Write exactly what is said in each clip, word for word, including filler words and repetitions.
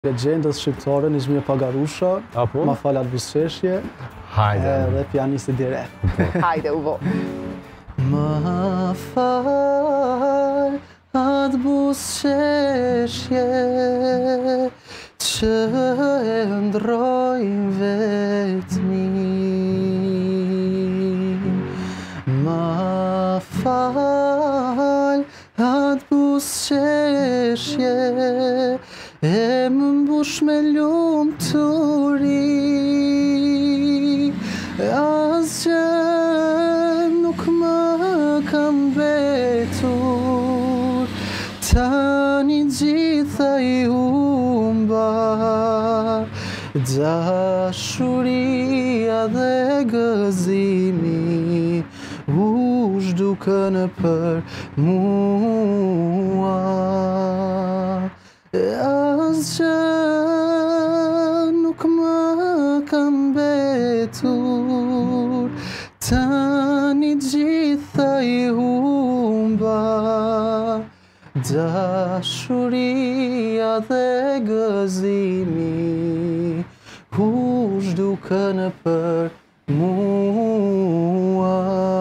Legjendës shqiptare Nizmje Pagarusha, ma falat busqeshje, dhe pianisti dire. Hajde, u vo. Ma fal atë busqeshje që e ndrojnë vetëmin. Ma fal atë busqeshje e më mbush me lumë të ri, asgjë nuk më kam betur, tani gjitha i humba, dashuria dhe gëzimi u zhdukën për mua. Asgjë nuk më kam betur, tani gjitha i humba, dashuria dhe gëzimi u zhdukën për mua.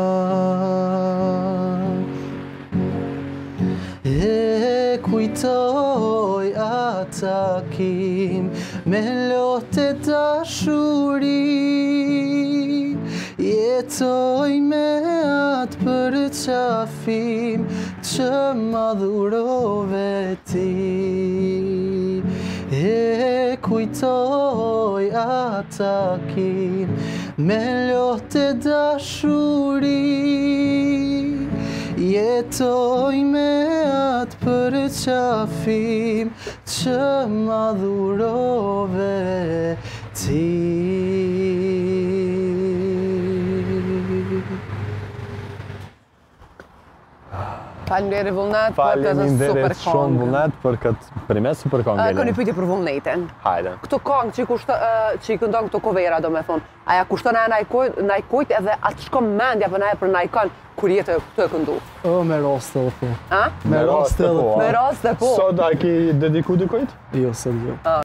E kujtoj takim me lote dashuri, jetoj me atë përqafim që ma dhurove ti. E kujtoj takim me lote dashuri, jetoj me atë përqafim që ma dhurove ti. Faleminderit Vullnet për këtë super Faleminderit shumë kongë. Vullnet për këtë primet super kongë. Ka një pyetje për Vullnetin. Hajde. Këto kongë që i këndon këto covera, do me thonë, aja kushton e naj kujt edhe atë shko mendja për naj për naj kanë kur jetë të e këndu? O, me raste dhe po. A? Me raste dhe po. Me raste po. Sot a ki dediku dikujt? Jo, sot jo.